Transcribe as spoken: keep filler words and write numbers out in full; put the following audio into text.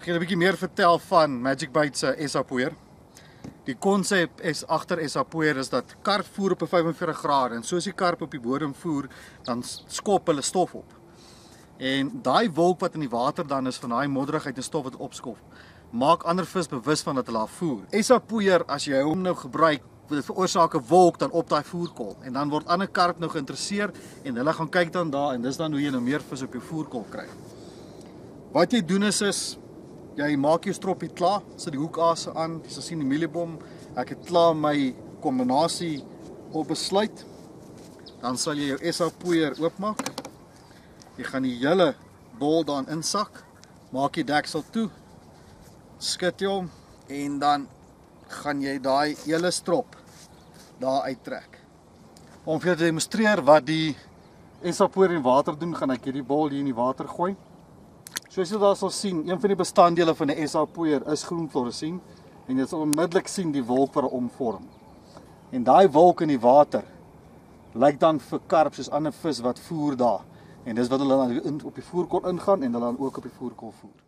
Ek gaan 'n bietjie meer vertel van Magic Bite se S A Poeier. Die konsep is agter S A Poeier is dat karp voer op 'n vyf en veertig grade en soos die karp op die bodem voer, dan skop hulle stof op. En daai wolk wat in die water dan is van daai modderigheid en stof wat opskop, maak ander vis bewus van dat hulle daar voer. S A Poeier, as jy hom nou gebruik, dit veroorsaak 'n wolk dan op daai voerkol en dan word ander karp nou geïnteresseer en hulle gaan kyk dan daar en dis dan hoe jy nou meer vis op jou voerkol kry. Wat jy doen is is jy maak jou stroppie klaar, sit die hoekase aan, jy sal sien die mieliebom, ek het klaar my kombinasie op besluit. Dan sal jy jou S A Poeier oopmaak. Jy gaan die hele bol daarin insak, maak die deksel toe, skud jy hom en dan gaan jy daai hele strop daar uittrek. Om vir jou te demonstreer wat die S A Poeier in water doen, gaan ek hierdie bol hier in die water gooi. Soos jy daar sal sien, een van die bestanddele van die S A Poeier is groen fluoresien en jy sal onmiddellik sien die wolk wat hom vorm. En daai wolk in die water lyk dan vir karp soos ander vis wat voer daar. En dis wat hulle dan op die voerkol ingaan en hulle dan ook op die voerkol voer.